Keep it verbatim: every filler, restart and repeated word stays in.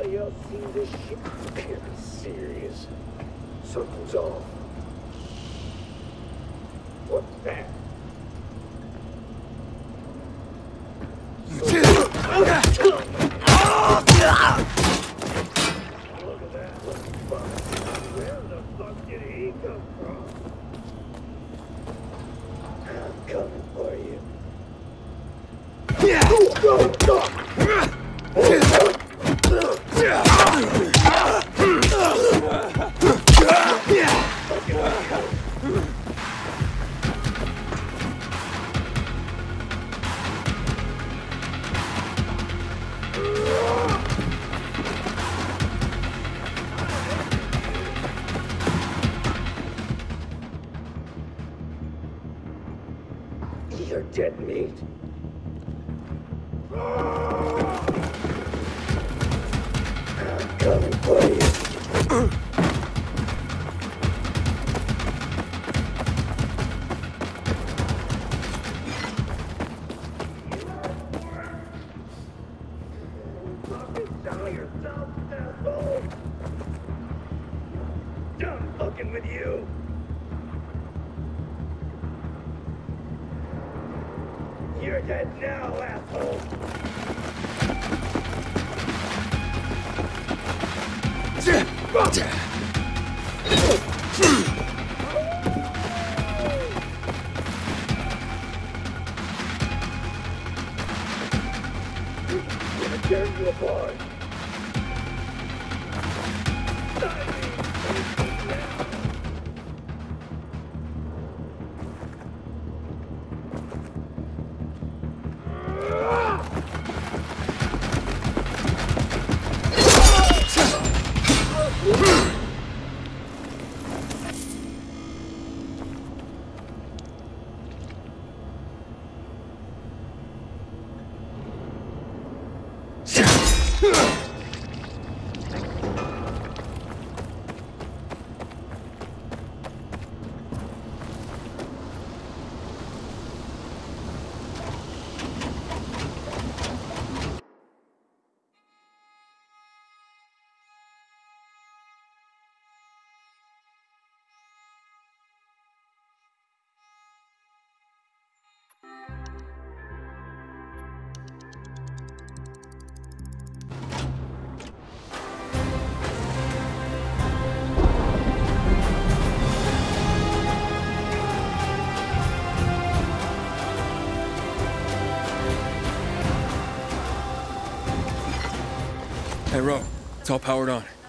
Anybody else seen this shit? Can't be serious. Something's off. What's that? Look at that. Where the fuck did he come from? I'm coming for you. Yeah. Go, go, You're dead meat. I'm coming for you. Fucking tell yourself, asshole. Done fucking with you. You're dead now, asshole! I'm gonna tear you apart! Hey, Ro, it's all powered on.